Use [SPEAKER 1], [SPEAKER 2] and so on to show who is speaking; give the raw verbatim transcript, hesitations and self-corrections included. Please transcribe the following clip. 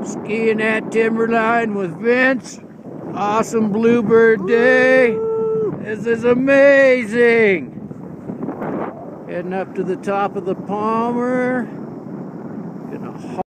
[SPEAKER 1] Skiing at Timberline with Vince. Awesome bluebird day. This is amazing. Heading up to the top of the Palmer. Gonna